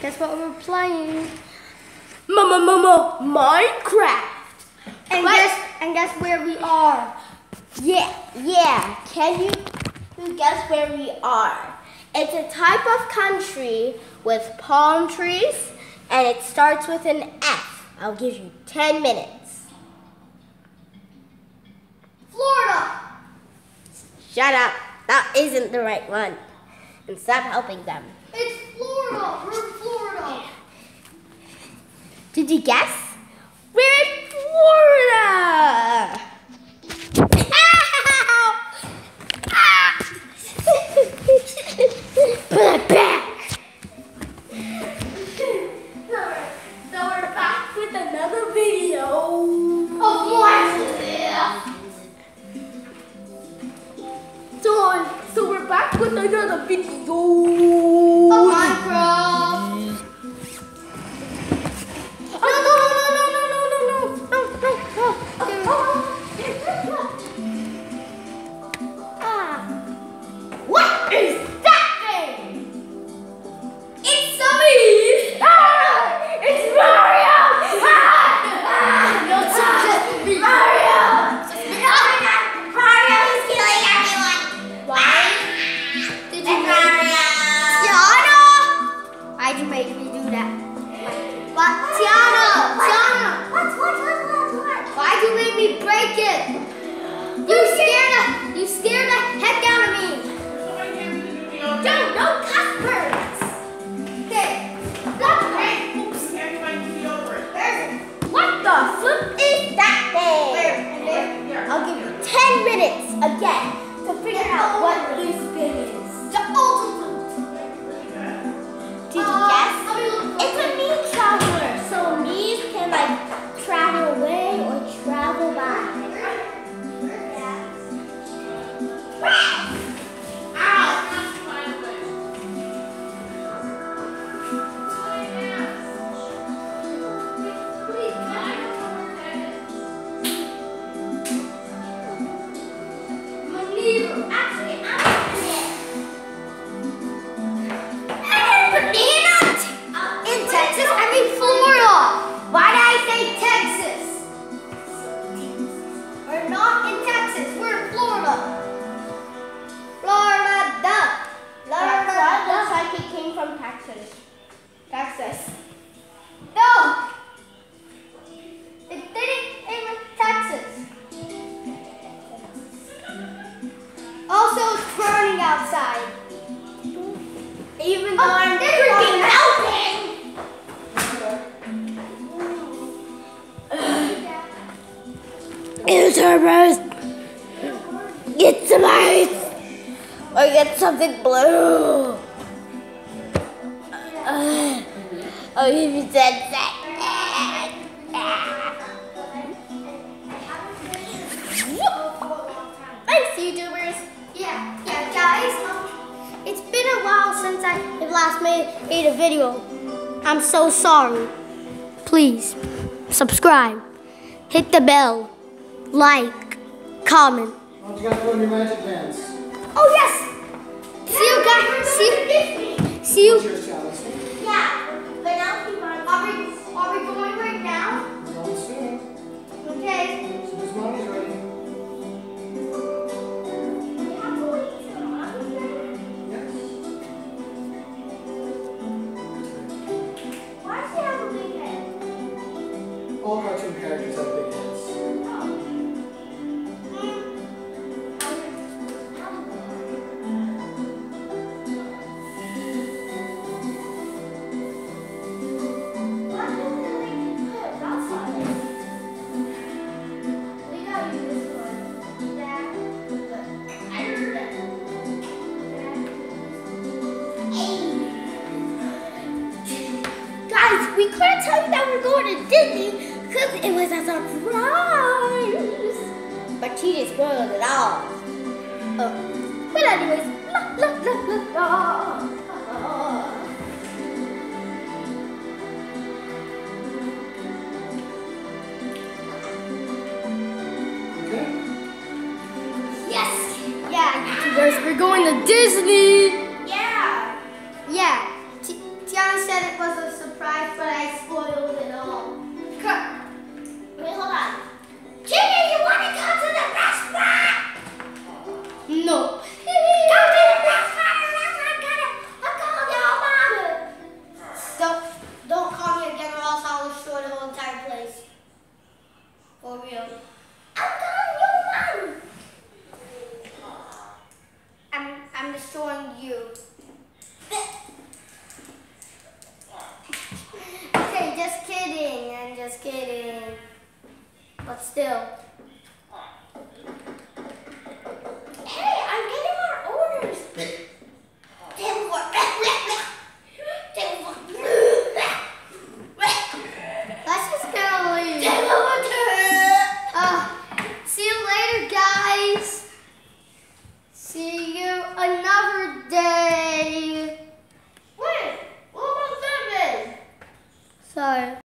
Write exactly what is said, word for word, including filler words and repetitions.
Guess what we're playing? Mama, mama, Minecraft. And what? guess and guess where we are? Yeah, yeah. Can you guess where we are? It's a type of country with palm trees, and it starts with an F. I'll give you ten minutes. Florida. Shut up. That isn't the right one. And stop helping them. It's Florida. We're in Florida. Did you guess? We're in Florida. Put it back. So we're back with another video of Minecraft. So, so we're back with another video of Minecraft. No, no, no, no, no, no, no, no, no, no, no. Ah. What is that thing? It's Zoe! Ah! It's Mario! Ah! Ah! No, it's just Mario! Mario is killing everyone. Why? Did you It's make Mario. Tiana? Why'd you make me do that? What? Tiana! Tiana! What, what, what, what, what? Why'd you make me break it? You scared the you scared the heck out of me. Dude, no cuss words. Okay. What the heck? Oops. There's what the flip is that thing? Where? There. I'll give you ten minutes again to figure out what this thing is. The ultimate. Did you Uh, guess? let me look for It's a meat traveler, so meat can like travel away or travel by. Actually, I'm in Texas, I mean Florida. Why did I say Texas? We're not in Texas. We're in Florida. Florida. That's why it looks Florida. like it came from Texas. Texas. No. It didn't even Texas. Also, it's burning outside. Even Oh, though I'm it's freaking melting. YouTubers, get some ice or get something blue. Uh, I'll give you ten seconds. Thanks, YouTubers. Yeah, yeah, guys. Um, it's been a while since I have last made, made a video. I'm so sorry. Please subscribe, hit the bell, like, comment. Don't you got to put on your magic bands? Oh yes. See you guys. See you. See you. Cheers, Chalice. Yeah, but now keep on. Are we are we going right now? Going soon. Okay. As soon as mommy's ready. Yes. Why does he have a big head? All cartoon characters have big heads. Guys, we couldn't tell you that we're going to Disney because it was a surprise. But she just spoiled it all. Oh. But anyways, la la la la la. Okay? Yes. Yeah, YouTubers, we're going to Disney. Yeah. Yeah. T Tiana said it was a but still. Hey, I'm getting our orders. Table for. Table for. Let's just go leave. Table for two. Uh, see you later, guys. See you another day. Wait, what about seven? Sorry.